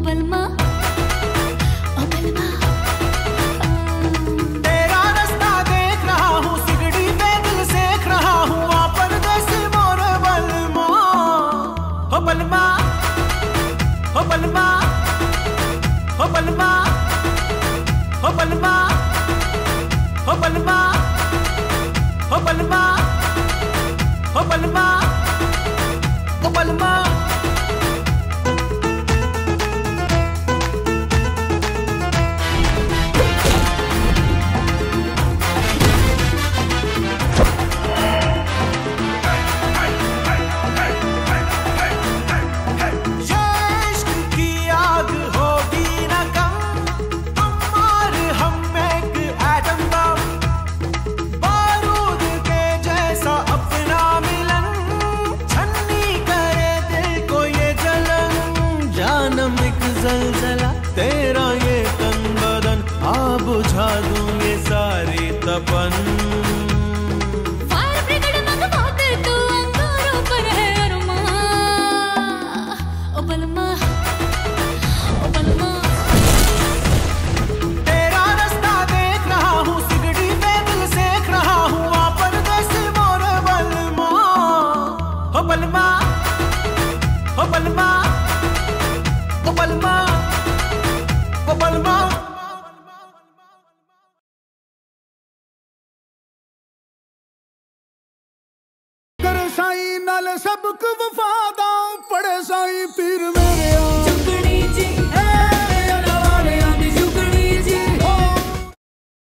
बलमा ओ बलमा। तेरा रास्ता देख रहा हूँ, सिगड़ी पे दिल सेक रहा हूँ, आ परदेसी मोर बलमा ओ बलमा ओ बलमा ओ बलमा ओ बलमा ओ बलमा ओ बलमा ओ बलमा ओ बलमा। जलजला तेरा ये तन बदन, आ बुझा दूं ये सारी तपन। फायर ब्रिगेड मंगवा दे तू, अंगारों पर है अरमां ओ बलमा ओ बलमा। तेरा रास्ता देख रहा हूँ, सिगड़ी पे दिल सेक रहा हूँ, आ परदेसी मोर बलमा ओ बलमा ओ बलमा ओ बलमा ओ बलमा। कर साईं नाल सबक वफादा, पड़े साईं पीर में